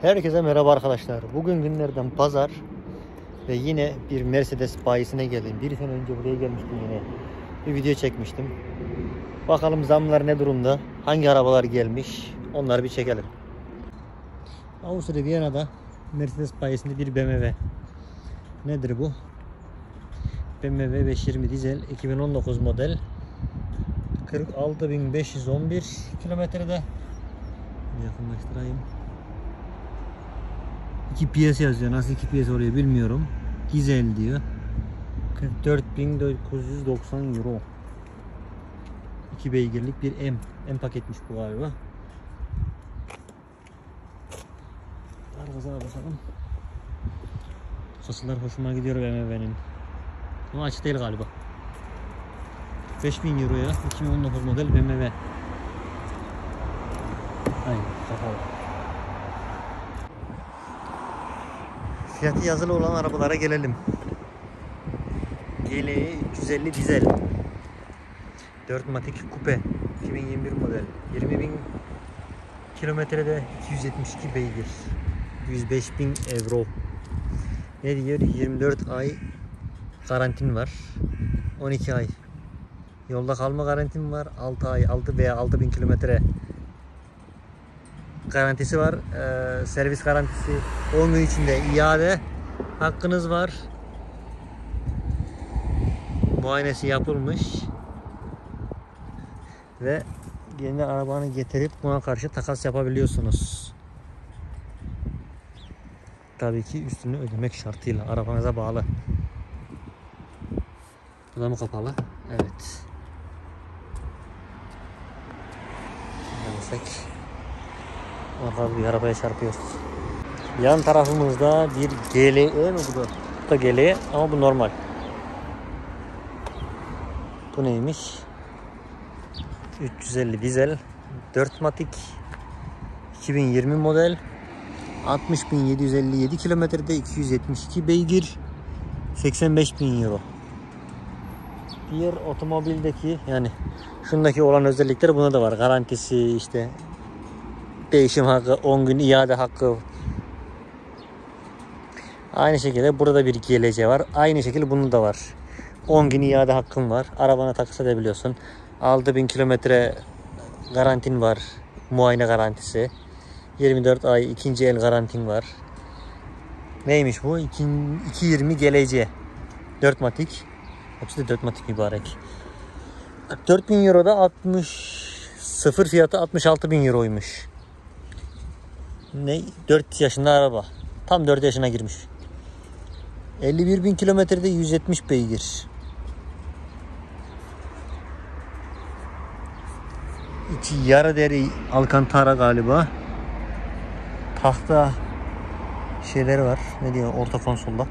Herkese merhaba arkadaşlar. Bugün günlerden pazar ve yine bir Mercedes bayisine geldim. Bir sene önce buraya gelmiştim, yine bir video çekmiştim. Bakalım zamlar ne durumda, hangi arabalar gelmiş, onları bir çekelim. Avusturya Viyana'da Mercedes bayisinde bir BMW. Nedir bu? BMW 520 dizel 2019 model, 46.511 kilometrede. Yakınlaştırayım. 2 PS yazıyor. Nasıl 2 PS oluyor bilmiyorum. Dizel diyor. 44.990 euro. 2 beygirlik bir M paketmiş bu galiba. Arabasına bakalım. Kasılar hoşuma gidiyor BMW'nin. Ama açık değil galiba. 5.000 euroya 2019 model BMW. Aynen, kapalı. Fiyatı yazılı olan arabalara gelelim. GLE 350 dizel 4 matik kupe 2021 model, 20.000 kilometrede, 272 beygir, 105.000 euro. Ne diyor? 24 ay garantin var, 12 ay yolda kalma garantim var, 6 ay 6 veya 6.000 kilometre garantisi var. Servis garantisi, 10 gün içinde iade hakkınız var. Muayenesi yapılmış ve yeni arabanı getirip buna karşı takas yapabiliyorsunuz. Tabii ki üstünü ödemek şartıyla, arabanıza bağlı. Bu da mı kapalı? Evet. Neyse. Orada bir arabaya çarpıyoruz. Yan tarafımızda bir GLE mi bu da? Bu da GLE ama bu normal. Bu neymiş? 350 dizel 4 matik 2020 model, 60.757 kilometrede, 272 beygir, 85.000 euro. Diğer otomobildeki, yani şundaki olan özellikleri buna da var. Garantisi, işte değişim hakkı, 10 gün iade hakkı. Aynı şekilde burada bir GLC var. Aynı şekilde bunun da var. 10 gün iade hakkın var. Arabana takas edebiliyorsun. 6.000 kilometre garantin var. Muayene garantisi. 24 ay ikinci el garantin var. Neymiş bu? 220 GLC 4 matik. Hepsi de 4 matik mübarek. 4.000 euroda 0 fiyatı 66.000 euroymuş. Ne? 4 yaşında araba. Tam 4 yaşına girmiş. 51.000 kilometrede, 170 beygir. İçi yarı deri Alcantara galiba. Tahta şeyleri var. Ne diyor? Orta konsolda.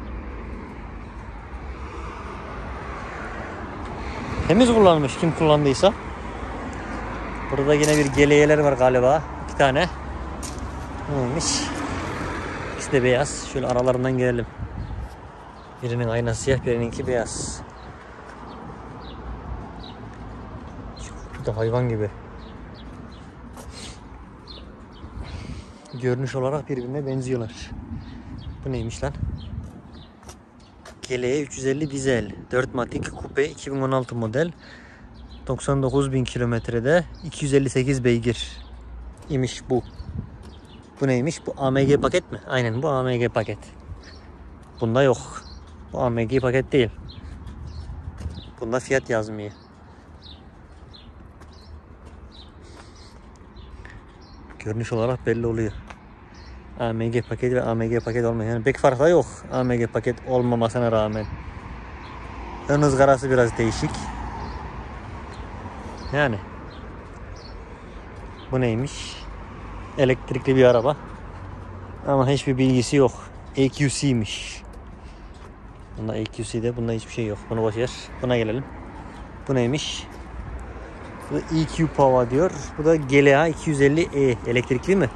Temiz kullanılmış, kim kullandıysa. Burada yine bir GLE'ler var galiba. 2 tane. Neymiş? İkisi de beyaz. Şöyle aralarından gelelim. Birinin aynası siyah, birininki beyaz. Bu da hayvan gibi. Görünüş olarak birbirine benziyorlar. Bu neymiş lan? GLE 350 dizel 4 matik kupe 2016 model, 99.000 kilometrede, 258 beygir imiş bu. Bu neymiş? Bu AMG paket mi? Aynen, bu AMG paket. Bunda yok. Bu AMG paket değil. Bunda fiyat yazmıyor. Görünüş olarak belli oluyor. AMG paket ve AMG paket olmayan. Yani pek fark da yok AMG paket olmamasına rağmen. Ön ızgarası biraz değişik. Yani. Bu neymiş? Elektrikli bir araba. Ama hiçbir bilgisi yok. EQC'miş. Bunda EQC'de, bunda hiçbir şey yok. Bunu boş ver. Buna gelelim. Bu neymiş? Bu da EQ Power diyor. Bu da GLA 250E. Elektrikli mi?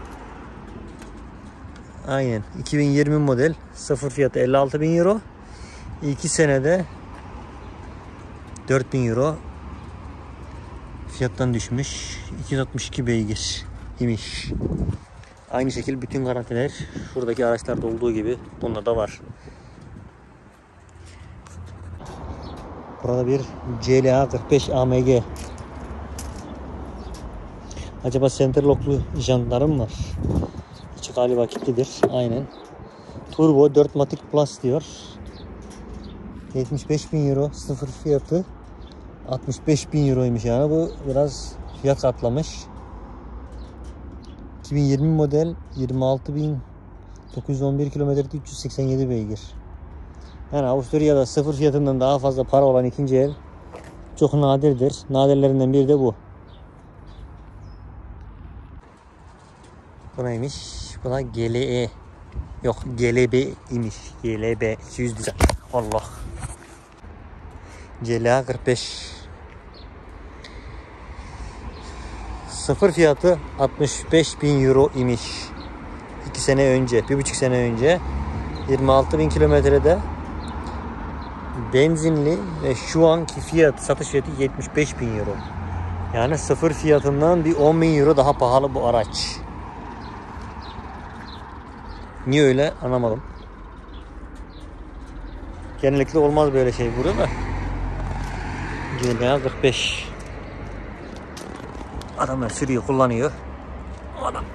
Aynen. 2020 model. Sıfır fiyatı 56.000 euro. 2 senede 4.000 euro. Fiyattan düşmüş. 262 beygir imiş. Aynı şekilde bütün garantiler şuradaki araçlarda olduğu gibi bunda da var. Burada bir CLA 45 AMG. Acaba center lock'lu jantları mı var? İçi galiba kilitlidir. Aynen. Turbo 4matic Plus diyor. 75.000 euro sıfır fiyatı. 65.000 euroymuş yani. Bu biraz fiyat katlamış. 2020 model 26.911 kilometrede 387 beygir. Yani Avusturya'da sıfır fiyatından daha fazla para olan ikinci el çok nadirdir. Nadirlerinden biri de bu. Bu neymiş? Bu da GLE. Yok, GLB imiş. GLB 200 dizel. Allah. CLA 45. Sıfır fiyatı 65.000 euro imiş. 2 sene önce, 1,5 sene önce 26.000 kilometrede benzinli ve şu anki satış fiyatı 75.000 euro. Yani sıfır fiyatından bir 10.000 euro daha pahalı bu araç. Niye öyle anlamadım. Genellikle olmaz böyle şey burada da. GLA 45. Adamlar sürüyor, kullanıyor. Adam.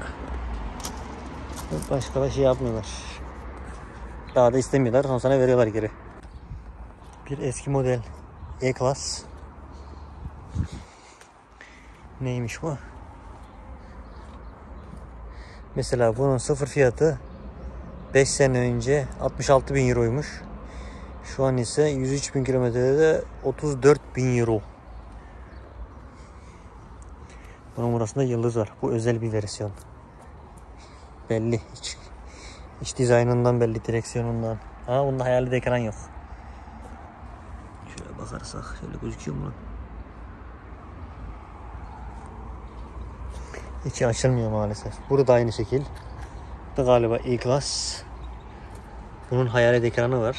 Başka da şey yapmıyorlar. Daha da istemiyorlar. Ondan sonra veriyorlar geri. Bir eski model E-Class. Neymiş bu? Mesela bunun sıfır fiyatı 5 sene önce 66.000 euroymuş. Şu an ise 103.000 kilometrede 34.000 euro. Bunun burasında yıldız var. Bu özel bir versiyon. Belli. İç dizaynından belli, direksiyonundan. Ha, bunda hayali de ekran yok. Şöyle bakarsak şöyle gözüküyor mu? İçi açılmıyor maalesef. Burada aynı şekil. Bu da galiba E-Class. Bunun hayalet ekranı var.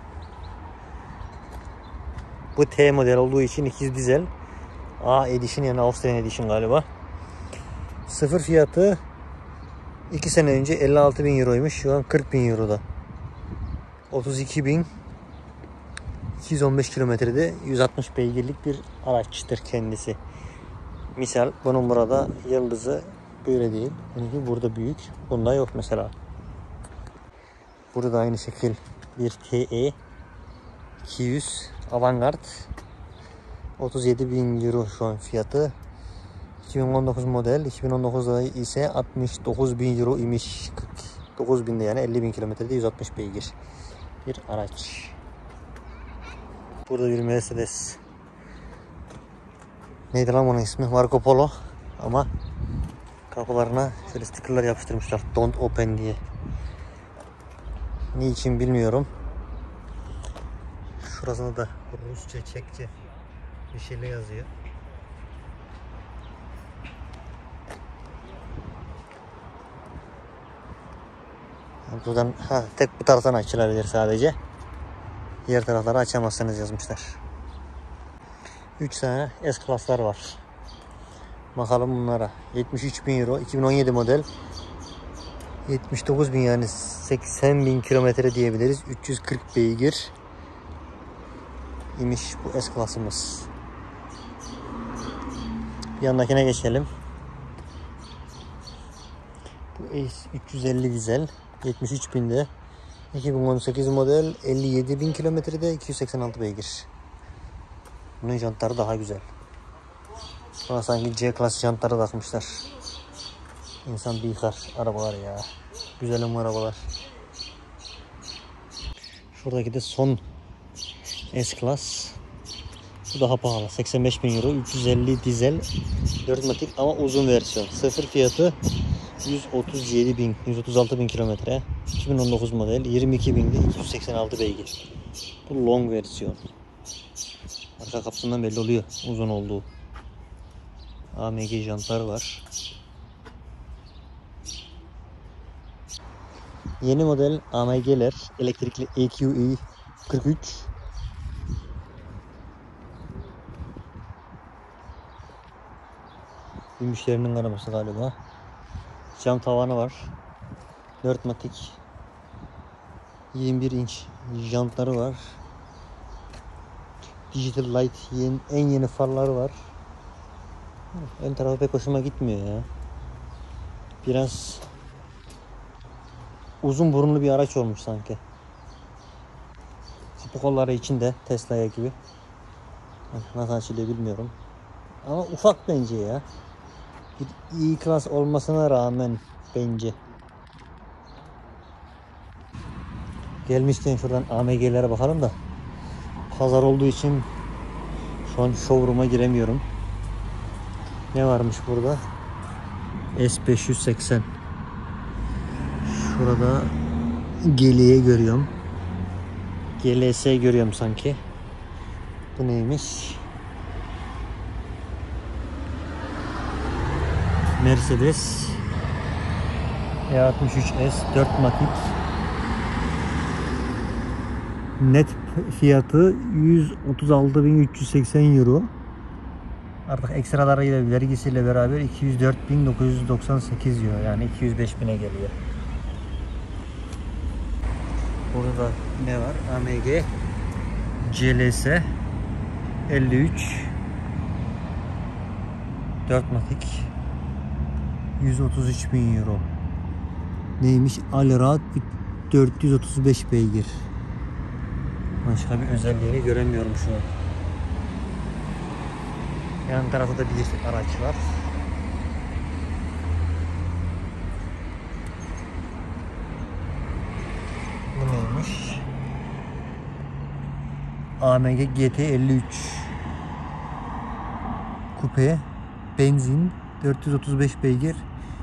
Bu T model olduğu için 200 dizel. A Edition, yani Austrian Edition galiba. Sıfır fiyatı 2 sene önce 56.000 euroymuş. Şu an 40.000 euroda. 32.215 kilometrede 160 beygirlik bir araçtır kendisi. Misal bunun burada yıldızı böyle değil. Çünkü burada büyük. Bunda yok mesela. Burada aynı şekil bir TE 200 Avantgarde. 37.000 euro şu an fiyatı. 2019 model. 2019'da ise 69.000 euro imiş. 49.000'de, yani 50.000 kilometrede 160 beygir bir araç. Burada bir Mercedes. Neydi lan onun ismi? Marco Polo. Ama kapılarına şöyle stickerlar yapıştırmışlar. Don't open diye. Niçin bilmiyorum. Şurasında da Rusça, Çekçe bir şeyle yazıyor. Buradan tek bu taraftan açılabilir sadece. Diğer tarafları açamazsınız yazmışlar. 3 tane S-Class'lar var. Bakalım bunlara. 73.000 euro. 2017 model. 79.000, yani 80.000 kilometre diyebiliriz. 340 beygir imiş bu S-Class'ımız. Bir yandakine geçelim. Bu Ace 350 dizel. 73.000'de. 2018 model, 57.000 kilometrede 286 beygir. Bunun jantları daha güzel. Buna sanki C-Class jantları takmışlar. İnsan bir yıkar arabalar ya. Güzelim arabalar. Şuradaki de son S-Class. Bu daha pahalı. 85.000 euro. 350 dizel. 4matik ama uzun versiyon. Sıfır fiyatı 136.000 kilometre. 2019 model. 22.000'de 286 beygir. Bu long versiyon. Arka kapısından belli oluyor uzun olduğu. AMG jantlar var. Yeni model AMG'ler, elektrikli EQE 43. Bir müşterinin arabası galiba. Cam tavanı var. 4 matik 21 inç jantları var. Digital Light en yeni farları var. Ön tarafı pek hoşuma gitmiyor ya. Biraz uzun burunlu bir araç olmuş sanki. Kapı kolları içinde Tesla'ya gibi. Nasıl açılıyor bilmiyorum. Ama ufak bence ya. Bir E-Class olmasına rağmen bence. Gelmişken şuradan AMG'lere bakalım da. Pazar olduğu için şu an showroom'a giremiyorum. Ne varmış burada? S580. Şurada GL'ye görüyorum. GLS görüyorum sanki. Bu neymiş? Mercedes E63S 4 matik. Net fiyatı 136.380 euro. Artık ekstralarıyla vergisiyle beraber 204.998 euro, yani 205.000'e geliyor. Burada ne var? AMG CLS 53 4 matik 133.000 euro. Neymiş? Allrad 435 beygir. Başka bir özelliğini göremiyorum şu an. Yan tarafta da bir araç var. Bu neymiş? AMG GT 53 Coupe benzin 435 beygir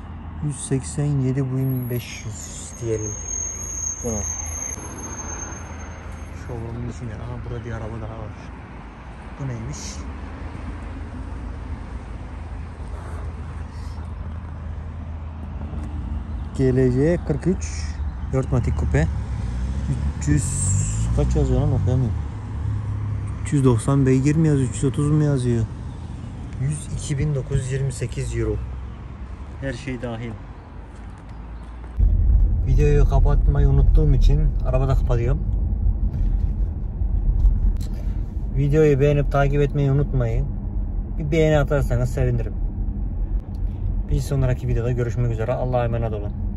187.500 diyelim buna. Showroom'un içinde. Aha, burada bir araba daha var. Bu neymiş? GLC 43 4 matik Coupe 300 kaç yazıyor lan, okuyamıyorum. 390 beygir mi yazıyor, 330 mu yazıyor? 102.928 euro. Her şey dahil. Videoyu kapatmayı unuttuğum için arabada kapatıyorum. Videoyu beğenip takip etmeyi unutmayın. Bir beğeni atarsanız sevinirim. Bir sonraki videoda görüşmek üzere. Allah'a emanet olun.